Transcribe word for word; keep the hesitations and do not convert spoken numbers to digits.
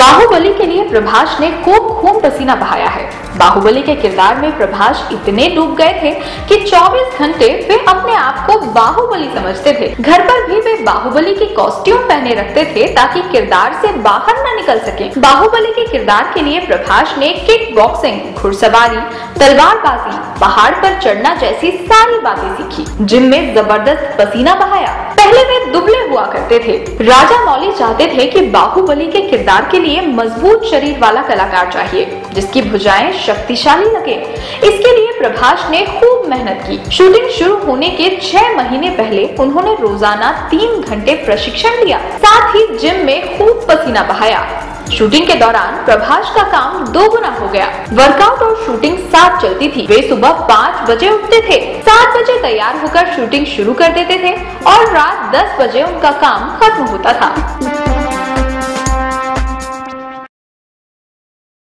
बाहुबली के लिए प्रभास ने खूब खून पसीना बहाया है। बाहुबली के किरदार में प्रभास इतने डूब गए थे कि चौबीस घंटे वे अपने आप को बाहुबली समझते थे। घर पर भी वे बाहुबली की कॉस्ट्यूम पहने रखते थे ताकि किरदार से बाहर न निकल सके। बाहुबली के किरदार के लिए प्रभास ने किक बॉक्सिंग, घुड़सवारी, तलवारबाजी, पहाड़ पर चढ़ना जैसी सारी बातें सीखी। जिम में जबरदस्त पसीना बहाया। पहले वे दुबले हुआ करते थे। राजा मौली चाहते थे कि बाहुबली के किरदार के लिए मजबूत शरीर वाला कलाकार चाहिए जिसकी भुजाएं शक्तिशाली लगे। इसके लिए प्रभास ने खूब मेहनत की। शूटिंग शुरू होने के छह महीने पहले उन्होंने रोजाना तीन घंटे प्रशिक्षण लिया, साथ ही जिम में खूब पसीना बहाया। शूटिंग के दौरान प्रभास का काम दोगुना हो गया। वर्कआउट और शूटिंग साथ चलती थी। वे सुबह पाँच बजे उठते थे, सात बजे तैयार होकर शूटिंग शुरू कर देते थे और रात दस बजे उनका काम खत्म होता था।